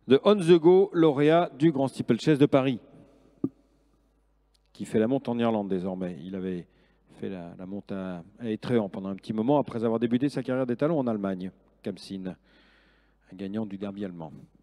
de On the Go, lauréat du Grand Steeplechase de Paris, qui fait la monte en Irlande désormais. Il avait fait la monte à Étréant pendant un petit moment après avoir débuté sa carrière d'étalon en Allemagne. Kamsin, un gagnant du derby allemand.